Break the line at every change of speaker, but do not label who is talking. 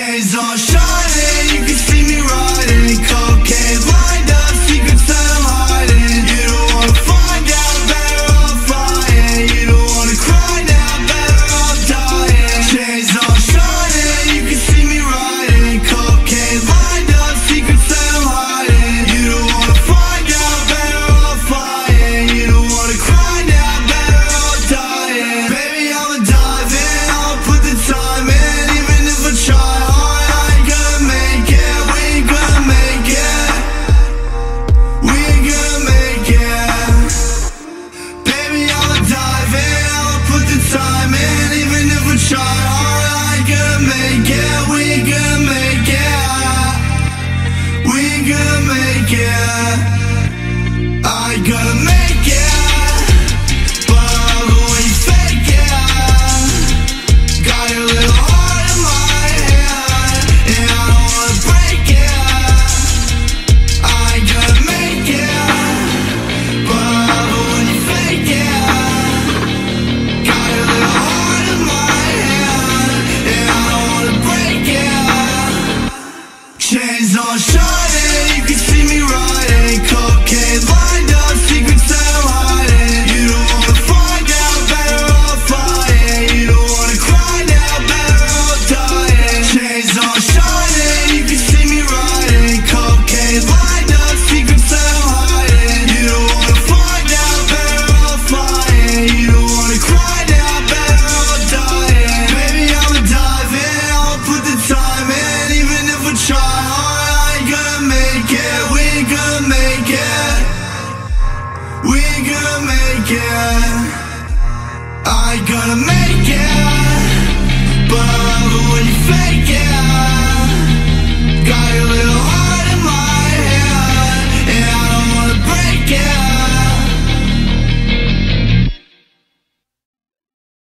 Chains on shining, you can see me riding. Cocaine lined up, secrets that I'm hiding. You don't wanna find out, better off flying. You don't wanna cry now, better off dying. Chains on shining, you can see me riding. Cocaine lined up, secrets that I'm hiding. You don't wanna find out, better off flying. You don't wanna cry now, better off dying. Baby, I'ma dive in, I'ma put the time in. Even if I try hard, I ain't gonna make it. We ain't gonna make it. We ain't gonna make it. Baby, I'ma dive in, I'ma put the time in. Even if I try hard, I ain't gonna make it. We ain't gonna make it. We ain't gonna make it. I ain't gonna make it. But I love it when you fake it. Got your little heart in my hand, and I don't wanna break it. I ain't gonna make it. But I love it when you fake it. Got your little heart in my hand, and I don't wanna break it. Chains on shining, you can see me riding. Cocaine lined up, secrets that I'm hiding. You don't wanna find out, better off flying. You don't wanna cry now, better off dying. Chains on shining, you can see me riding. Cocaine lined up, secrets that I'm hiding. You don't wanna find out, better off flying. You don't wanna cry now, better off dying. Baby, I'ma dive in, I'ma put the time in. Even if I try hard, I ain't gonna make it. We ain't gonna make it. We ain't gonna make it. I ain't gonna make it. But I love it when you fake it.